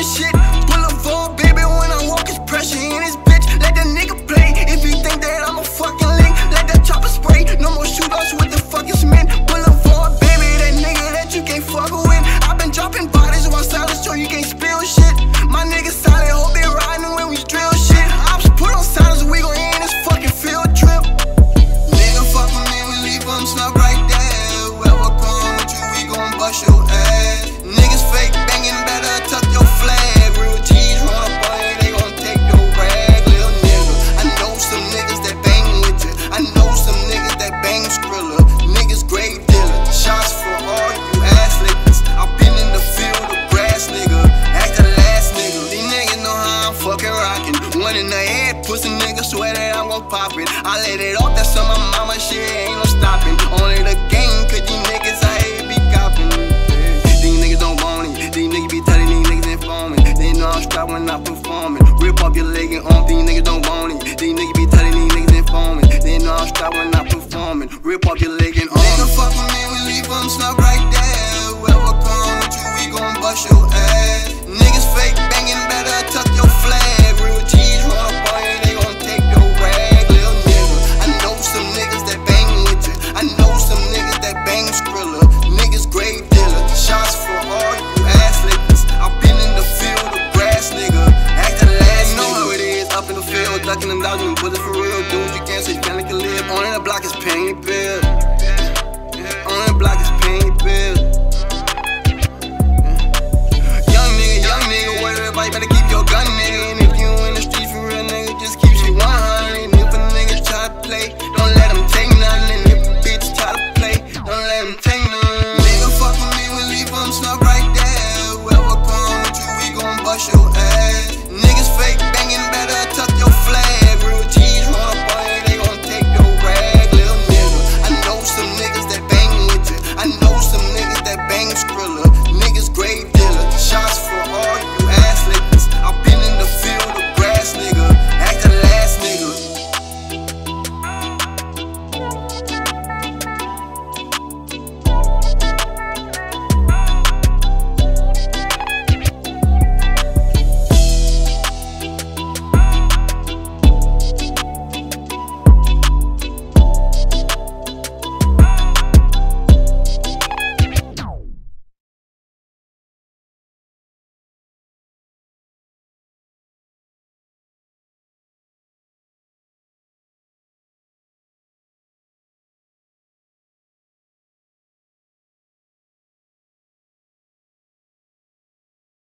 shit. Boulevard, baby, when I walk, it's pressure in his bitch. Let that nigga play. If he think that I'm a fucking link, let that chopper spray. No more shootouts with the fucking cement. Boulevard, baby, that nigga that you can't fuck with. I've been dropping bodies while silence, so you can't spill shit. My niggas solid, hope they riding when we drill shit. Ops put on silence, we gon' end this fucking field trip. Nigga fuck with me, we leave them stuck right there. Whoever come with you, we gon' bust your ass. Niggas fake banging, better tuck your flag. Real G's run up on you, they gon' take your rag, little nigga. I know some niggas that bang with you. I know some niggas that bang Skrilla. Niggas grave dealer. Shots for all you ass lickers. I've been in the field of grass, nigga. Act the last nigga. These niggas know how I'm fucking rockin'. One in the head, pussy nigga swear that I'm gon' pop it. I let it off, that's on my mama shit, ain't no stopping. Only the game, cause these niggas I hate be copping. These niggas don't want it. These niggas be telling these niggas informing. They know I'm strapped when I'm performing. Rip off your leg and arm, these niggas don't want it. These niggas be telling these niggas informing. They know I'm strapped when I'm performing. Rip off your leg.